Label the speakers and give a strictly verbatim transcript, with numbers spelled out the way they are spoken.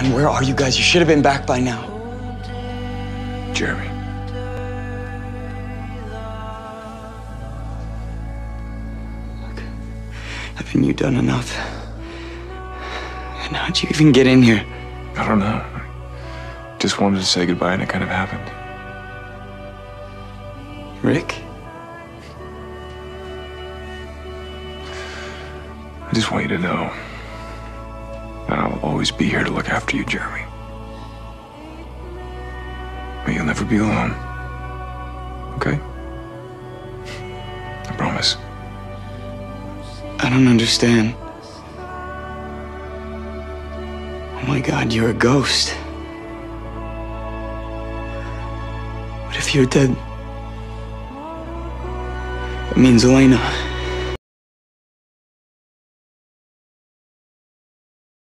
Speaker 1: Man, where are you guys? You should have been back by now.
Speaker 2: Jeremy.
Speaker 1: Look, haven't you done enough? And how'd you even get in here?
Speaker 2: I don't know. I just wanted to say goodbye and it kind of happened.
Speaker 1: Rick?
Speaker 2: I just want you to know that I'll always be here to look after you, Jeremy. But you'll never be alone. Okay? I promise.
Speaker 1: I don't understand. Oh my God, you're a ghost. What if you're dead? It means Elena.